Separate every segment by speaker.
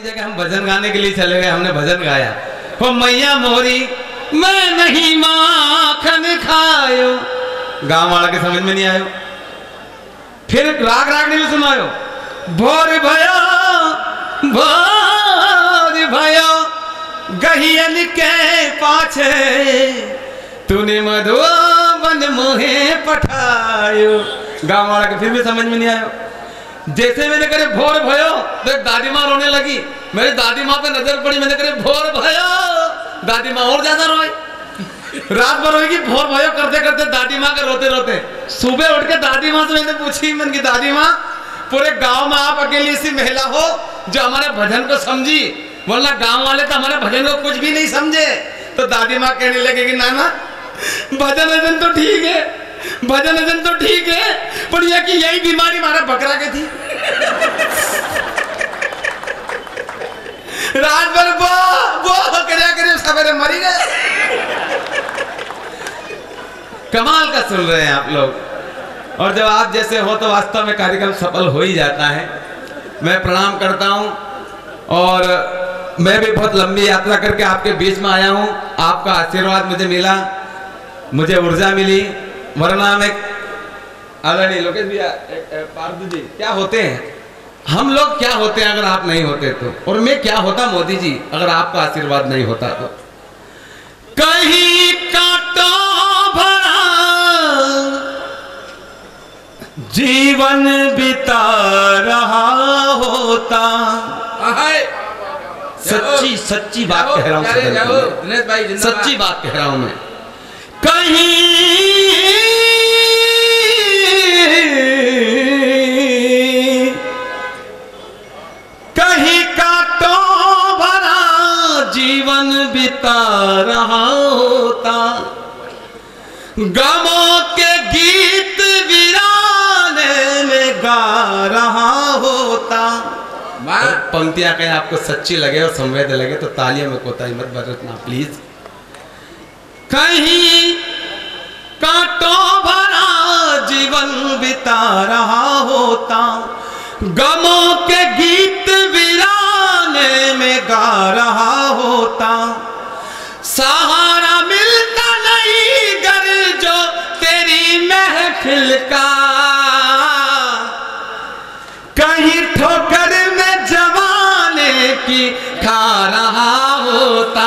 Speaker 1: जगह हम भजन गाने के लिए चले गए, हमने भजन गाया, वो मैया मोरी मैं नहीं माखन खायो, गांव वाला के समझ में नहीं आयो। फिर राग रागनी में सुनायो, भोर भयो गहियन के पाछे तूने मधुबन मोहे पठायो, गांव वाला के फिर भी समझ में नहीं आयो। जैसे मैंने करे भोर भयो तो एक दादी माँ रोने लगी, मेरी दादी माँ पे नजर पड़ी, मैंने करे भोर भयो, दादी माँ और ज्यादा रोई, रात भर रोएगी, भोर भयो करते करते दादी माँ के रोते रोते सुबह उठ के दादी माँ से मैंने पूछी, मन की दादी माँ पूरे गांव में आप अकेली सी महिला हो जो हमारे भजन को समझी, बोलना गांव वाले तो हमारे भजन को कुछ भी नहीं समझे। तो दादी माँ कहने लगेगी नाना भजन भजन तो ठीक है, भजन भजन तो ठीक है, पर यह कि यही बीमारी हमारा बकरा के थी, रात भर वो करे सवेरे मरी गए। कमाल का सुन रहे हैं आप लोग, और जब आप जैसे हो तो वास्तव में कार्यक्रम सफल हो ही जाता है। मैं प्रणाम करता हूं, और मैं भी बहुत लंबी यात्रा करके आपके बीच में आया हूं, आपका आशीर्वाद मुझे मिला, मुझे ऊर्जा मिली, वरना में आदरणीय लोकेश भैया पार्थ जी क्या होते हैं, हम लोग क्या होते हैं अगर आप नहीं होते तो, और मैं क्या होता मोदी जी अगर आपका आशीर्वाद नहीं होता तो। कहीं कांटों भरा जीवन बिता रहा होता, सच्ची सच्ची बात कह रहा हूं, सच्ची बात कह रहा हूं मैं, कहीं कांटों भरा जीवन बिता रहा होता, गमों के गीत वीराने में गा रहा होता। पंक्तियां कहीं आपको सच्ची लगे और संवेद लगे तो तालियों में कोताही मत बरतना प्लीज। कहीं कांटों भरा जीवन बिता रहा होता, गमों के गीत वीराने में गा रहा होता, सहारा मिलता नहीं घर जो तेरी महफिल का, कहीं ठोकर में जवाने की खा रहा होता।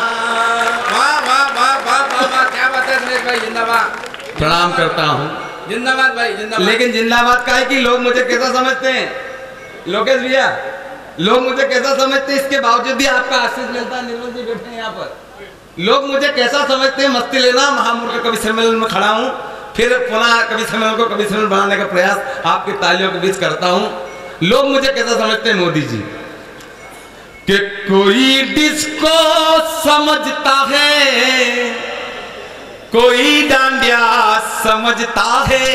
Speaker 1: प्रणाम करता हूँ,
Speaker 2: जिंदाबाद भाई जिंदाबाद।
Speaker 1: लेकिन जिंदाबाद का है कि लोग मुझे कैसा समझते हैं, लोकेश भैया लोग मुझे कैसा समझते हैं, इसके बावजूद भी आपका आशीष मिलता है, निर्मल जी बैठे हैं यहाँ पर, लोग मुझे कैसा समझते हैं, मस्ती लेना महामूर्ख कवि सम्मेलन में खड़ा हूँ, फिर पुनः कवि सम्मेलन को कवि सम्मेलन बनाने का प्रयास आपकी तालियों के बीच करता हूँ। लोग मुझे कैसा समझते हैं मोदी जी, कि कोई डिस्को समझता है, कोई डांडिया समझता है,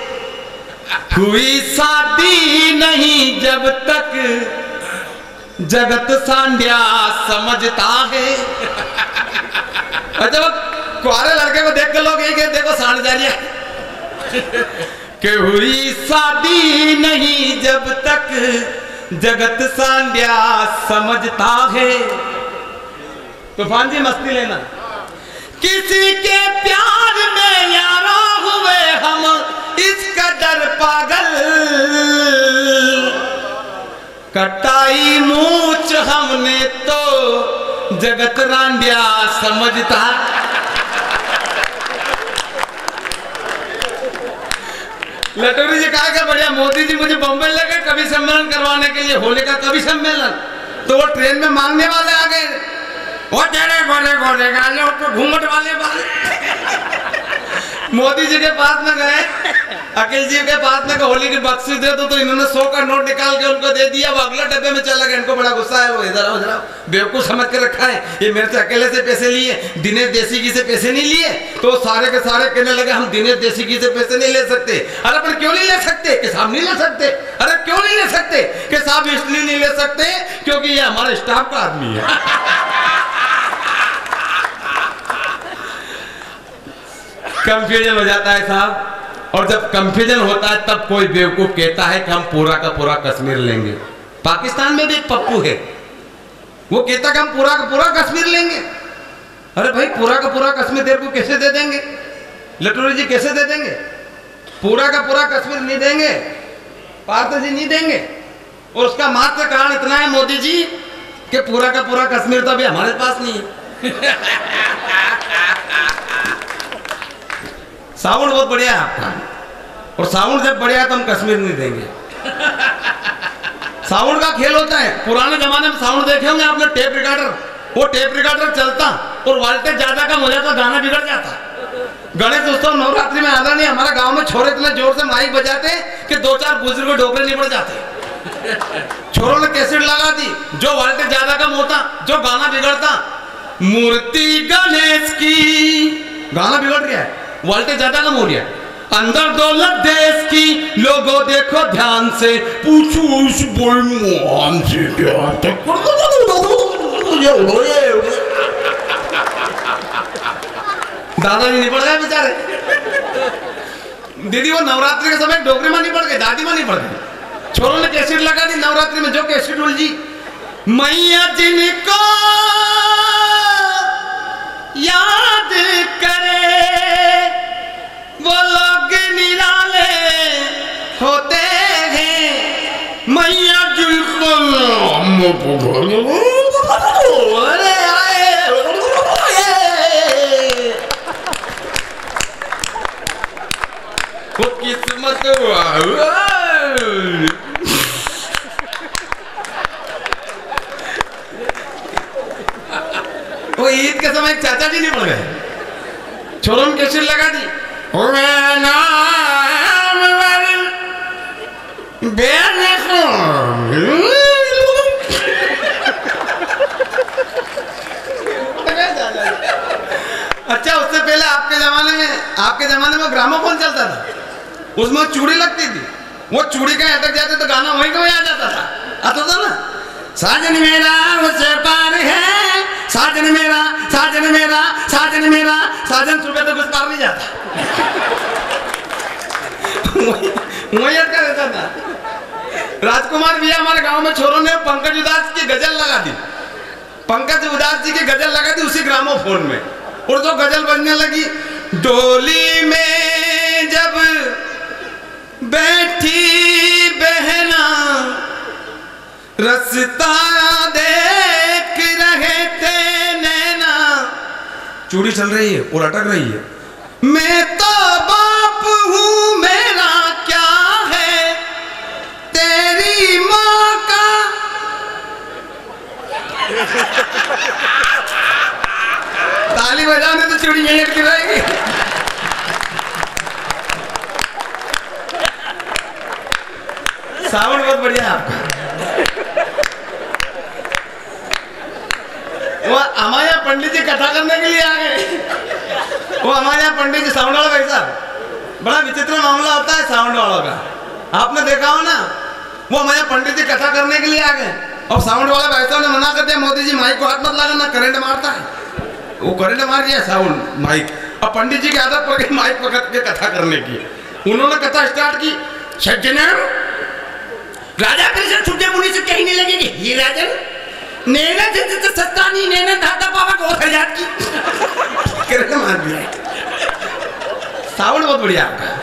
Speaker 1: हुई शादी नहीं जब तक जगत सांडिया समझता है। और जब कुआरे लड़के को देख के लोग यही कहते देखो सांड जा रही है, कि हुई शादी नहीं जब तक जगत सांडिया समझता है। तूफान जी मस्ती लेना, किसी के प्यार में यारो हुए हम इस कदर पागल, कटाई मूछ हमने तो जगत रांडिया समझता। लटोरी जी कहा क्या बढ़िया, मोदी जी मुझे बम्बई लगे कवि सम्मेलन करवाने के लिए, होली का कवि सम्मेलन, तो वो ट्रेन में मांगने वाले आ गए, वो तेरे गोले गोले गाले तो घूंघट वाले मोदी जी के पास में गए, अखिल जी के पास में होली की बख्शिश दे तो इन्होंने 100 का नोट निकाल के उनको दे दिया, वो अगला डब्बे में चला गया। इनको बड़ा गुस्सा है, वो इधर आओ जरा, बेवकूफ समझ के रखा है, ये मेरे से अकेले से पैसे लिए, दिनेश देसी से पैसे नहीं लिए। तो सारे के सारे कहने लगे हम दिनेश देसी से पैसे नहीं ले सकते। अरे पर क्यों नहीं ले सकते? कि साहब नहीं ले सकते। अरे क्यों नहीं ले सकते? कि साहब इसलिए नहीं ले सकते क्योंकि ये हमारे स्टाफ का आदमी है। कंफ्यूजन हो जाता है साहब, और जब कंफ्यूजन होता है तब कोई बेवकूफ कहता है कि हम पूरा का पूरा कश्मीर लेंगे। पाकिस्तान में भी एक पप्पू है, वो कहता कि हम पूरा का पूरा कश्मीर लेंगे। अरे भाई पूरा का पूरा कश्मीर तेरे को कैसे दे देंगे, लटोरी जी कैसे दे देंगे? पूरा का पूरा कश्मीर नहीं देंगे, पार्थ जी नहीं देंगे। और उसका मात्र कारण इतना है मोदी जी कि पूरा का पूरा कश्मीर तो अभी हमारे पास नहीं है। साउंड बहुत बढ़िया है आपका, और साउंड जब बढ़िया है तो हम कश्मीर नहीं देंगे। साउंड का खेल होता है। पुराने जमाने में साउंड देखे होंगे आपने, टेप रिकॉर्डर। वो टेप रिकॉर्डर चलता और वोल्टेज ज्यादा कम हो जाता, गाना बिगड़ जाता। गणेश उत्सव नवरात्रि में आदरणीय हमारा गांव में छोरे इतने जोर से माइक बजाते कि 2-4 बुजुर्ग को डोबरे निपट जाते। छोरों ने कैसेट लगा दी, जो वोल्टेज ज्यादा कम होता, जो गाना बिगड़ता। मूर्ति गणेश की, गाना बिगड़ गया है, वोल्टेज ज्यादा कम हो गया। अंदर दौलत देश की, लोगों देखो ध्यान से, पूछो उस बेईमान से क्या। दादाजी नहीं पड़ गए बेचारे। दीदी वो नवरात्रि के समय डोगरी में नहीं पड़ गए, दादी में नहीं पड़ गए। छोरों ने कैसेट लगा दी नवरात्रि में, जो कैसेट उलझी। मैया जिनको याद करे वो लोग निराले होते हैं। मैया जिनको वो किस्मत वो ईद के समय एक चाचा जी नहीं पड़ गए, छोरों ने कैसेट लगा दी। अच्छा उससे पहले आपके जमाने में ग्रामोफोन चलता था, उसमें चूड़ी लगती थी। वो चूड़ी कहीं अटक जाती तो गाना वहीं का वहीं आ जाता था। आता था ना, साजन मेरा मुझसे पार है, साजन मेरा, साजन मेरा, साजन मेरा। साजन सुबह तो कुछ पार नहीं जाता। वही अटका रहता था। राजकुमार भैया हमारे गांव में छोरों ने पंकज उदास की गजल लगा दी। पंकज उदास जी की गजल लगा दी उसी ग्रामोफोन में, और जो गजल बजने लगी, डोली में जब बैठी बहना रस्ता देख रहे थे नैना। चूड़ी चल रही है और अटक रही है। मैं तो बाप हूं, मेरा क्या है तेरी माँ का। ताली बजाने तो चूड़ी यहीं अटकी रहेगी। साउंड बहुत बढ़िया है आपका। वो हमारे यहाँ पंडित जी कथा करने के लिए आ गए। वो हमारे यहाँ पंडित जी, साउंड वाला भाई साहब, बड़ा विचित्र मामला होता है साउंड वालों का। आपने देखा हो ना, वो हमारे यहाँ पंडित जी कथा करने के लिए आ गए, और साउंड वाला भाई साहब ने मना कर दिया, मोदी जी माइक को हाथ मत लगाना, करंट मारता है। वो करंट मार दिया साउंड माइक। अब पंडित जी की आदत पड़ गई माइक पकड़ के कथा करने की। उन्होंने कथा स्टार्ट की। सज्जनों, राजा कृष्ण छुट्टे मुनि से कहीं नहीं लगेगी। ये राजन नैना जिंद सत्ता नहीं, नैना दादा बाबा को हजार की। करंट मार दिया। साउंड बहुत बढ़िया आपका।